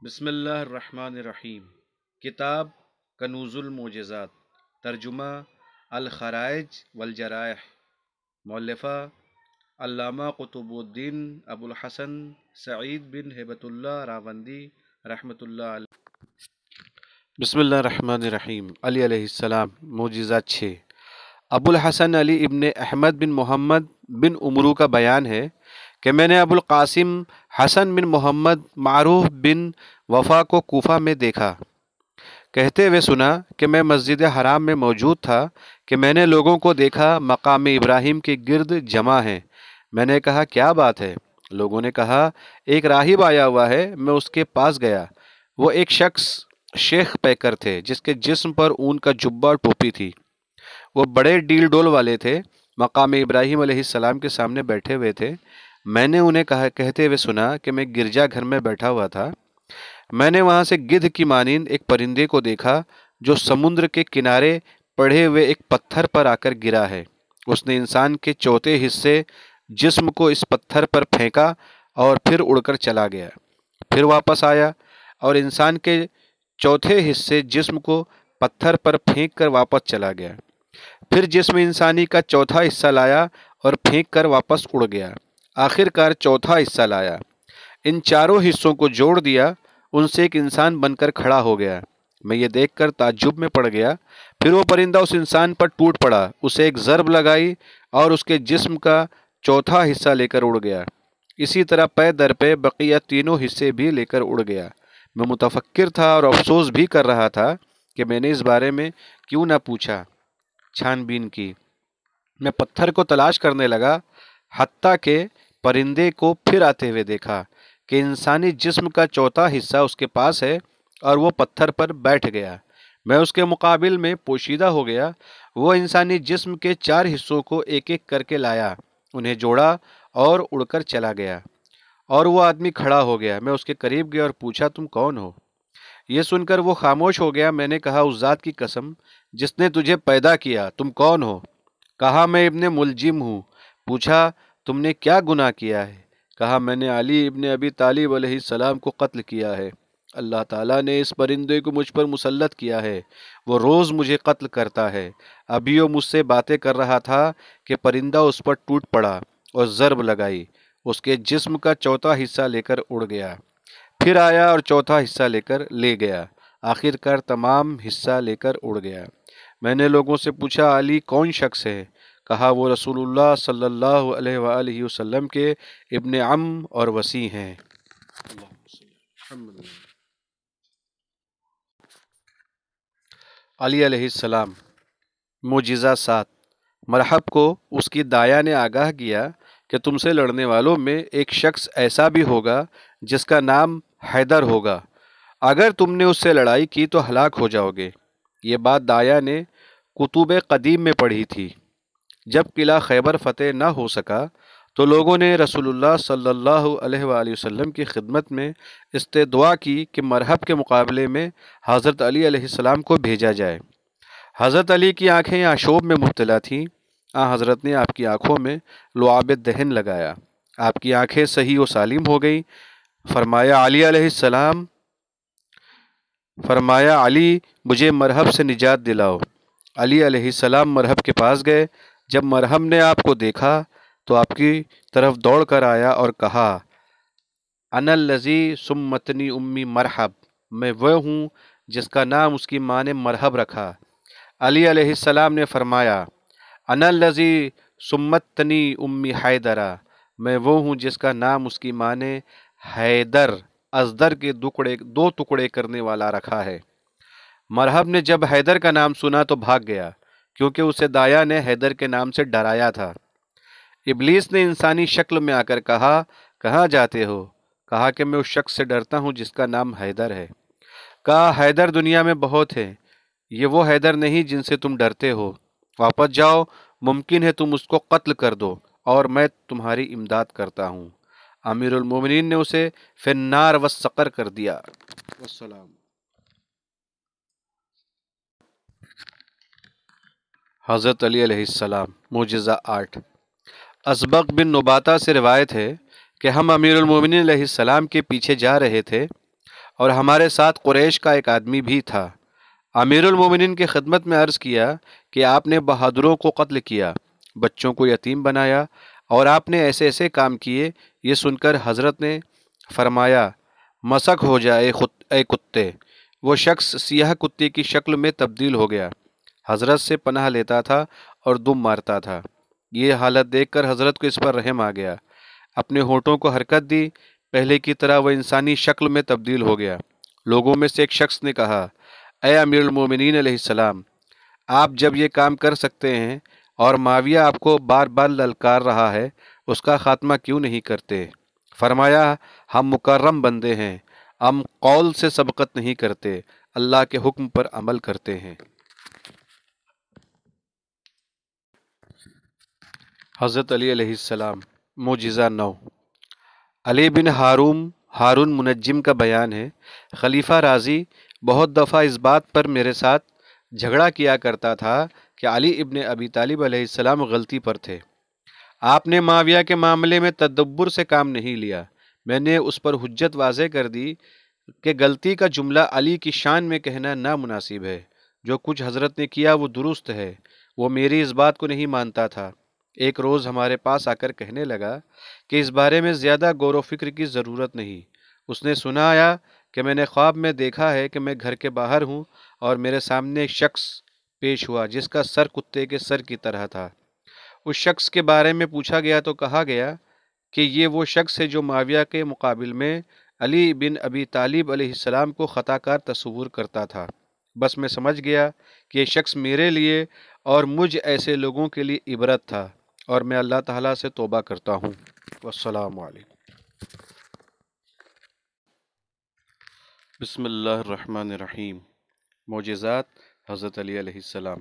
بسم اللہ الرحمن الرحیم۔ کتاب کنوز الموجزات، ترجمہ الخرائج والجرائح، مؤلفہ علامہ قطب الدین ابو الحسن سعید بن ہیبت اللہ راوندی رحمۃ اللہ علیہ۔ بسم اللہ الرحمن الرحیم۔ علی علیہ السلام، موجزات 6۔ ابو الحسن علی ابن احمد بن محمد بن عمرو کا بیان ہے کہ میں نے ابو القاسم حسن بن محمد معروف بن وفا کو کوفہ میں دیکھا، کہتے ہوئے سنا کہ میں مسجد حرام میں موجود تھا کہ میں نے لوگوں کو دیکھا مقام ابراہیم کے گرد جمع ہیں۔ میں نے کہا کیا بات ہے؟ لوگوں نے کہا ایک راہب آیا ہوا ہے۔ میں اس کے پاس گیا۔ وہ ایک شخص شیخ پیکر تھے جس کے جسم پر اون کا جبہ اور ٹوپی تھی۔ وہ بڑے ڈیل ڈول والے تھے، مقام ابراہیم علیہ السلام کے سامنے بیٹھے ہوئے تھے۔ میں نے انہیں کہتے ہوئے سنا کہ میں گرجا گھر میں بیٹھا ہوا تھا۔ میں نے وہاں سے گدھ کی مانند ایک پرندے کو دیکھا جو سمندر کے کنارے پڑے ہوئے ایک پتھر پر آ کر گرا ہے۔ اس نے انسان کے چوتھے حصے جسم کو اس پتھر پر پھینکا اور پھر اڑ کر چلا گیا، پھر واپس آیا اور انسان کے چوتھے حصے جسم کو پتھر پر پھینک کر واپس چلا گیا، پھر جسم انسانی کا چوتھا حصہ لایا اور پھینک کر واپس اڑ گیا، آخر کار چوتھا حصہ لایا۔ ان چاروں حصوں کو جوڑ دیا، ان سے ایک انسان بن کر کھڑا ہو گیا۔ میں یہ دیکھ کر تعجب میں پڑ گیا۔ پھر وہ پرندہ اس انسان پر ٹوٹ پڑا، اسے ایک ضرب لگائی اور اس کے جسم کا چوتھا حصہ لے کر اڑ گیا۔ اسی طرح پے در پے بقیہ تینوں حصے بھی لے کر اڑ گیا۔ میں متفکر تھا اور افسوس بھی کر رہا تھا کہ میں نے اس بارے میں کیوں نہ پوچھا، چھان بین کی۔ میں پتھر کو تلاش کرنے لگا، حتیٰ کہ پرندے کو پھر آتے ہوئے دیکھا کہ انسانی جسم کا چوتھا حصہ اس کے پاس ہے اور وہ پتھر پر بیٹھ گیا۔ میں اس کے مقابل میں پوشیدہ ہو گیا۔ وہ انسانی جسم کے چار حصوں کو ایک ایک کر کے لایا، انہیں جوڑا اور اڑ کر چلا گیا، اور وہ آدمی کھڑا ہو گیا۔ میں اس کے قریب گیا اور پوچھا تم کون ہو؟ یہ سن کر وہ خاموش ہو گیا۔ میں نے کہا اس ذات کی قسم جس نے تجھے پیدا کیا، تم کون ہو؟ کہا میں ابن ملجم ہوں۔ پوچھا تم نے کیا گناہ کیا ہے؟ کہا میں نے علی ابن ابی طالب علیہ السلام کو قتل کیا ہے۔ اللہ تعالیٰ نے اس پرندے کو مجھ پر مسلط کیا ہے، وہ روز مجھے قتل کرتا ہے۔ ابھی وہ مجھ سے باتیں کر رہا تھا کہ پرندہ اس پر ٹوٹ پڑا اور ضرب لگائی، اس کے جسم کا چوتھا حصہ لے کر اڑ گیا، پھر آیا اور چوتھا حصہ لے کر لے گیا، آخر کار تمام حصہ لے کر اڑ گیا۔ میں نے لوگوں سے پوچھا علی کون شخص ہے؟ کہا وہ رسول اللہ صلی اللہ علیہ وآلہ وسلم کے ابن عم اور وصی ہیں۔ علی علیہ السلام، معجزہ 7۔ مرحب کو اس کی دایا نے آگاہ کیا کہ تم سے لڑنے والوں میں ایک شخص ایسا بھی ہوگا جس کا نام حیدر ہوگا، اگر تم نے اس سے لڑائی کی تو ہلاک ہو جاؤ گے۔ یہ بات دایا نے کتب قدیم میں پڑھی تھی۔ جب قلعہ خیبر فتح نہ ہو سکا تو لوگوں نے رسول اللہ صلی اللہ علیہ وآلہ وسلم کی خدمت میں استدعا کی کہ مرحب کے مقابلے میں حضرت علی علیہ السلام کو بھیجا جائے۔ حضرت علی کی آنکھیں آشوب میں مبتلا تھیں۔ حضرت نے آپ کی آنکھوں میں لعاب دہن لگایا، آپ کی آنکھیں صحیح و سالم ہو گئیں۔ فرمایا علی مجھے مرحب سے نجات دلاؤ۔ علی علیہ السلام مرحب کے پاس گئے۔ جب مرحب نے آپ کو دیکھا تو آپ کی طرف دوڑ کر آیا اور کہا انا الذی سمتنی امی مرحب، میں وہ ہوں جس کا نام اس کی ماں نے مرحب رکھا۔ علی علیہ السلام نے فرمایا انا الذی سمتنی امی حیدرہ، میں وہ ہوں جس کا نام اس کی ماں نے حیدر، ازدر کے دو ٹکڑے کرنے والا رکھا ہے۔ مرحب نے جب حیدر کا نام سنا تو بھاگ گیا، کیونکہ اسے دایا نے حیدر کے نام سے ڈرایا تھا۔ ابلیس نے انسانی شکل میں آ کر کہا کہاں جاتے ہو؟ کہا کہ میں اس شخص سے ڈرتا ہوں جس کا نام حیدر ہے۔ کہا حیدر دنیا میں بہت ہیں، یہ وہ حیدر نہیں جن سے تم ڈرتے ہو۔ واپس جاؤ، ممکن ہے تم اس کو قتل کر دو اور میں تمہاری امداد کرتا ہوں۔ امیر المومنین نے اسے فی النار والسقر کر دیا۔ والسلام۔ حضرت علی علیہ السلام، معجزہ 8۔ اسبق بن نباتہ سے روایت ہے کہ ہم امیر المومنین علیہ السلام کے پیچھے جا رہے تھے اور ہمارے ساتھ قریش کا ایک آدمی بھی تھا۔ امیر المومنین کی خدمت میں عرض کیا کہ آپ نے بہادروں کو قتل کیا، بچوں کو یتیم بنایا اور آپ نے ایسے ایسے کام کیے۔ یہ سن کر حضرت نے فرمایا، مسخ ہو جائے اے کتے۔ وہ شخص سیاہ کتے کی شکل میں تبدیل ہو گیا، حضرت سے پناہ لیتا تھا اور دم مارتا تھا۔ یہ حالت دیکھ کر حضرت کو اس پر رحم آ گیا، اپنے ہونٹوں کو حرکت دی، پہلے کی طرح وہ انسانی شکل میں تبدیل ہو گیا۔ لوگوں میں سے ایک شخص نے کہا، اے امیر المومنین علیہ السلام، آپ جب یہ کام کر سکتے ہیں اور معاویہ آپ کو بار بار للکار رہا ہے، اس کا خاتمہ کیوں نہیں کرتے؟ فرمایا، ہم مکرم بندے ہیں، ہم قول سے سبقت نہیں کرتے، اللہ کے حکم پر عمل کرتے ہیں۔ حضرت علی علیہ السلام، معجزہ 9۔ علی بن ہارون منجم کا بیان ہے، خلیفہ رازی بہت دفعہ اس بات پر میرے ساتھ جھگڑا کیا کرتا تھا کہ علی ابن ابی طالب علیہ السلام غلطی پر تھے۔ آپ نے معاویہ کے معاملے میں تدبر سے کام نہیں لیا۔ میں نے اس پر حجت واضح کر دی کہ غلطی کا جملہ علی کی شان میں کہنا نامناسب ہے۔ جو کچھ حضرت نے کیا وہ درست ہے۔ وہ میری اس بات کو نہیں مانتا تھا۔ ایک روز ہمارے پاس آ کر کہنے لگا کہ اس بارے میں زیادہ غور و فکر کی ضرورت نہیں۔ اس نے سنایا کہ میں نے خواب میں دیکھا ہے کہ میں گھر کے باہر ہوں اور میرے سامنے ایک شخص پیش ہوا جس کا سر کتے کے سر کی طرح تھا۔ اس شخص کے بارے میں پوچھا گیا تو کہا گیا کہ یہ وہ شخص ہے جو معاویہ کے مقابل میں علی بن ابی طالب علیہ السلام کو خطا کار تصور کرتا تھا۔ بس میں سمجھ گیا کہ یہ شخص میرے لیے اور مجھ ایسے لوگوں کے لیے عبرت تھا، اور میں اللہ تعالیٰ سے توبہ کرتا ہوں۔ والسلام علیکم۔ بسم اللہ الرحمن الرحیم۔ معجزات حضرت علی علیہ السلام۔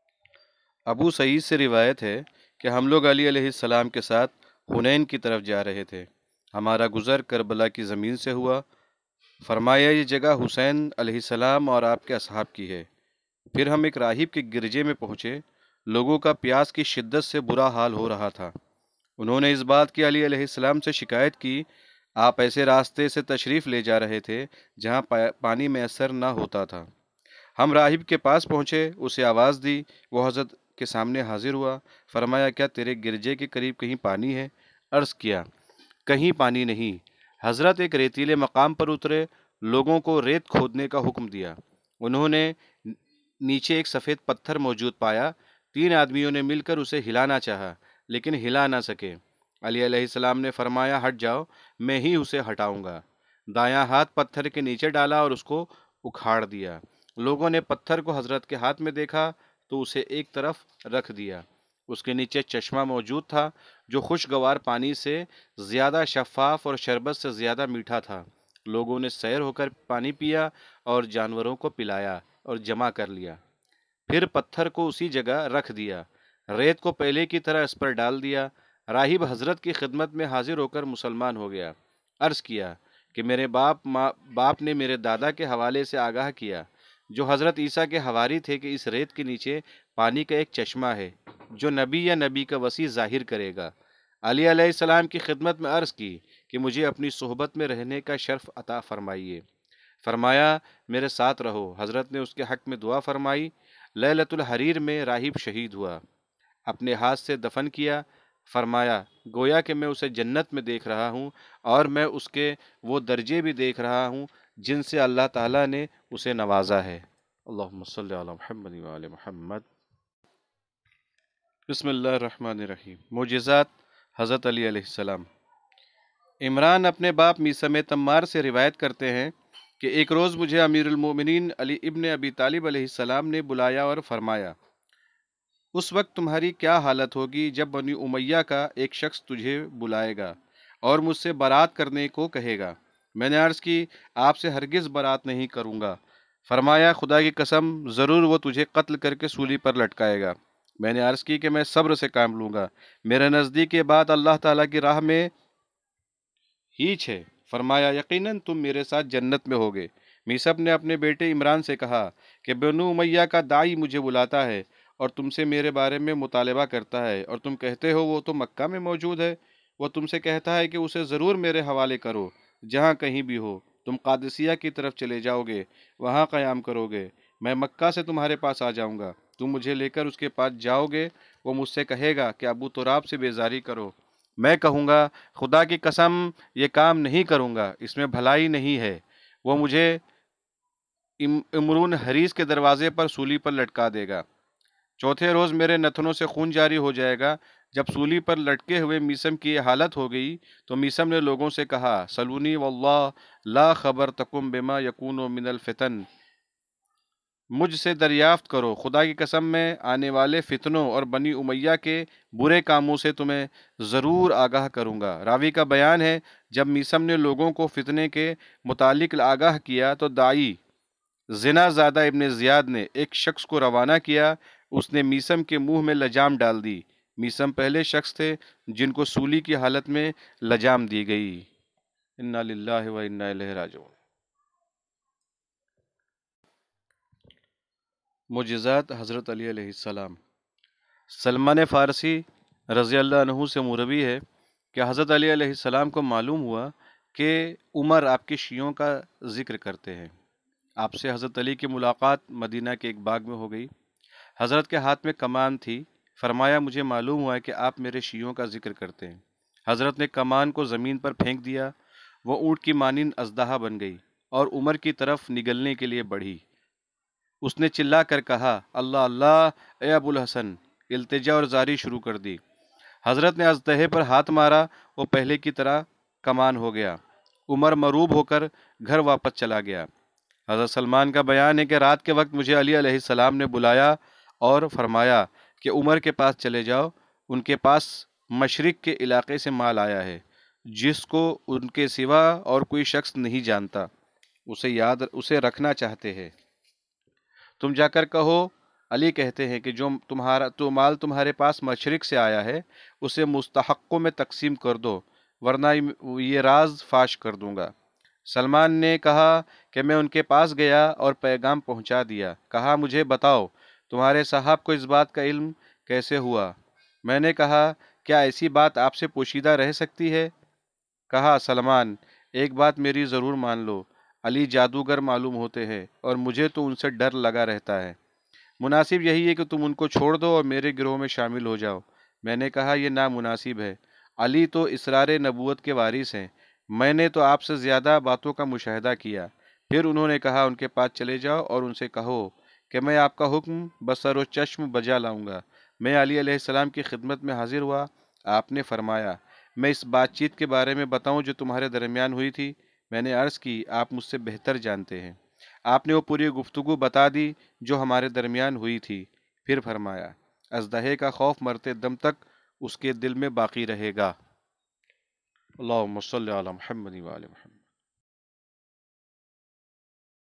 ابو سعید سے روایت ہے کہ ہم لوگ علی علیہ السلام کے ساتھ حنین کی طرف جا رہے تھے۔ ہمارا گزر کربلا کی زمین سے ہوا۔ فرمایا، یہ جگہ حسین علیہ السلام اور آپ کے اصحاب کی ہے۔ پھر ہم ایک راہب کے گرجے میں پہنچے۔ لوگوں کا پیاس کی شدت سے برا حال ہو رہا تھا۔ انہوں نے اس بات کی علی علیہ السلام سے شکایت کی۔ آپ ایسے راستے سے تشریف لے جا رہے تھے جہاں پانی میسر نہ ہوتا تھا۔ ہم راہب کے پاس پہنچے، اسے آواز دی، وہ حضرت کے سامنے حاضر ہوا۔ فرمایا، کیا تیرے گرجے کے قریب کہیں پانی ہے؟ عرض کیا، کہیں پانی نہیں۔ حضرت ایک ریتیلے مقام پر اترے، لوگوں کو ریت کھودنے کا حکم دیا۔ انہوں نے نیچے ایک سفید پتھر موجود پایا۔ 3 آدمیوں نے مل کر اسے ہلانا چاہا لیکن ہلا نہ سکے۔ علی علیہ السلام نے فرمایا، ہٹ جاؤ، میں ہی اسے ہٹاؤں گا۔ دایاں ہاتھ پتھر کے نیچے ڈالا اور اس کو اکھاڑ دیا۔ لوگوں نے پتھر کو حضرت کے ہاتھ میں دیکھا تو اسے ایک طرف رکھ دیا۔ اس کے نیچے چشمہ موجود تھا جو خوشگوار پانی سے زیادہ شفاف اور شربت سے زیادہ میٹھا تھا۔ لوگوں نے سیر ہو کر پانی پیا اور جانوروں کو پلایا اور جمع کر لیا۔ پھر پتھر کو اسی جگہ رکھ دیا۔ ریت کو پہلے کی طرح اس پر ڈال دیا۔ راہب حضرت کی خدمت میں حاضر ہو کر مسلمان ہو گیا۔ عرض کیا کہ میرے باپ نے میرے دادا کے حوالے سے آگاہ کیا جو حضرت عیسیٰ کے حواری تھے کہ اس ریت کے نیچے پانی کا ایک چشمہ ہے جو نبی یا نبی کا وسیع ظاہر کرے گا۔ علی علیہ السلام کی خدمت میں عرض کی کہ مجھے اپنی صحبت میں رہنے کا شرف عطا فرمائیے۔ فرمایا، میرے ساتھ رہو۔ حضرت نے اس کے حق میں دعا فرمائی۔ لیلۃ الحریر میں راہب شہید ہوا، اپنے ہاتھ سے دفن کیا۔ فرمایا، گویا کہ میں اسے جنت میں دیکھ رہا ہوں اور میں اس کے وہ درجے بھی دیکھ رہا ہوں جن سے اللہ تعالیٰ نے اسے نوازا ہے۔ اللہم صلی علی محمد وعلی محمد۔ بسم اللہ الرحمن الرحیم۔ معجزات حضرت علی علیہ السلام۔ عمران اپنے باپ میثم تمار سے روایت کرتے ہیں کہ ایک روز مجھے امیر المومنین علی ابن ابی طالب علیہ السلام نے بلایا اور فرمایا، اس وقت تمہاری کیا حالت ہوگی جب بنی امیہ کا ایک شخص تجھے بلائے گا اور مجھ سے برات کرنے کو کہے گا؟ میں نے عرض کی، آپ سے ہرگز برات نہیں کروں گا۔ فرمایا، خدا کی قسم، ضرور وہ تجھے قتل کر کے سولی پر لٹکائے گا۔ میں نے عرض کی کہ میں صبر سے کام لوں گا، میرے نزدیک یہ بات اللہ تعالیٰ کی راہ میں ہیچ ہے۔ فرمایا، یقیناً تم میرے ساتھ جنت میں ہوگے۔ میثم نے اپنے بیٹے عمران سے کہا کہ بنو امیہ کا داعی مجھے بلاتا ہے اور تم سے میرے بارے میں مطالبہ کرتا ہے، اور تم کہتے ہو وہ تو مکہ میں موجود ہے۔ وہ تم سے کہتا ہے کہ اسے ضرور میرے حوالے کرو، جہاں کہیں بھی ہو، تم قادسیہ کی طرف چلے جاؤ گے، وہاں قیام کرو گے، میں مکہ سے تمہارے پاس آ جاؤں گا، تم مجھے لے کر اس کے پاس جاؤ گے، وہ مجھ سے کہے گا کہ ابو تراب سے بیزاری کرو، میں کہوں گا خدا کی قسم یہ کام نہیں کروں گا، اس میں بھلائی نہیں ہے، وہ مجھے امرون حریث کے دروازے پر سولی پر لٹکا دے گا۔ چوتھے روز میرے نتنوں سے خون جاری ہو جائے گا۔ جب سولی پر لٹکے ہوئے میسم کی یہ حالت ہو گئی تو میسم نے لوگوں سے کہا، سلونی واللہ لا خبر تکم بما یکون من الفتن، مجھ سے دریافت کرو، خدا کی قسم میں آنے والے فتنوں اور بنی امیہ کے برے کاموں سے تمہیں ضرور آگاہ کروں گا۔ راوی کا بیان ہے، جب میسم نے لوگوں کو فتنے کے متعلق آگاہ کیا تو داعی زنا زادہ ابن زیاد نے ایک شخص کو روانہ کیا، اس نے میسم کے منہ میں لجام ڈال دی۔ میسم پہلے شخص تھے جن کو سولی کی حالت میں لجام دی گئی۔ انا للہ و انا الیہ راجعون۔ معجزات حضرت علی علیہ السلام۔ سلمان فارسی رضی اللہ عنہ سے مروی ہے کہ حضرت علی علیہ السلام کو معلوم ہوا کہ عمر آپ کے شیعوں کا ذکر کرتے ہیں۔ آپ سے حضرت علی کی ملاقات مدینہ کے ایک باغ میں ہو گئی۔ حضرت کے ہاتھ میں کمان تھی۔ فرمایا، مجھے معلوم ہوا ہے کہ آپ میرے شیعوں کا ذکر کرتے ہیں۔ حضرت نے کمان کو زمین پر پھینک دیا، وہ اونٹ کی مانند اژدہا بن گئی اور عمر کی طرف نگلنے کے لیے بڑھی۔ اس نے چلا کر کہا، اللہ اللہ اے ابو الحسن، التجا اور زاری شروع کر دی۔ حضرت نے اژدہے پر ہاتھ مارا، وہ پہلے کی طرح کمان ہو گیا۔ عمر مروب ہو کر گھر واپس چلا گیا۔ حضرت سلمان کا بیان ہے کہ رات کے وقت مجھے علی علیہ السلام نے بلایا اور فرمایا کہ عمر کے پاس چلے جاؤ، ان کے پاس مشرق کے علاقے سے مال آیا ہے جس کو ان کے سوا اور کوئی شخص نہیں جانتا، اسے رکھنا چاہتے ہیں، تم جا کر کہو علی کہتے ہیں کہ جو مال تمہارے پاس مشرق سے آیا ہے اسے مستحقوں میں تقسیم کر دو، ورنہ یہ راز فاش کر دوں گا۔ سلمان نے کہا کہ میں ان کے پاس گیا اور پیغام پہنچا دیا۔ کہا، مجھے بتاؤ تمہارے صاحب کو اس بات کا علم کیسے ہوا؟ میں نے کہا، کیا ایسی بات آپ سے پوشیدہ رہ سکتی ہے؟ کہا سلمان، ایک بات میری ضرور مان لو، علی جادوگر معلوم ہوتے ہیں اور مجھے تو ان سے ڈر لگا رہتا ہے، مناسب یہی ہے کہ تم ان کو چھوڑ دو اور میرے گروہ میں شامل ہو جاؤ۔ میں نے کہا، یہ نامناسب ہے، علی تو اسرار نبوت کے وارث ہیں، میں نے تو آپ سے زیادہ باتوں کا مشاہدہ کیا۔ پھر انہوں نے کہا، ان کے پاس چلے جاؤ اور ان سے کہو کہ میں آپ کا حکم بسر و چشم بجا لاؤں گا۔ میں علی علیہ السلام کی خدمت میں حاضر ہوا۔ آپ نے فرمایا، میں اس بات چیت کے بارے میں بتاؤں جو تمہارے درمیان ہوئی تھی؟ میں نے عرض کی، آپ مجھ سے بہتر جانتے ہیں۔ آپ نے وہ پوری گفتگو بتا دی جو ہمارے درمیان ہوئی تھی۔ پھر فرمایا، اژدہے کا خوف مرتے دم تک اس کے دل میں باقی رہے گا۔ اللہم صلی علی محمد و آل محمد۔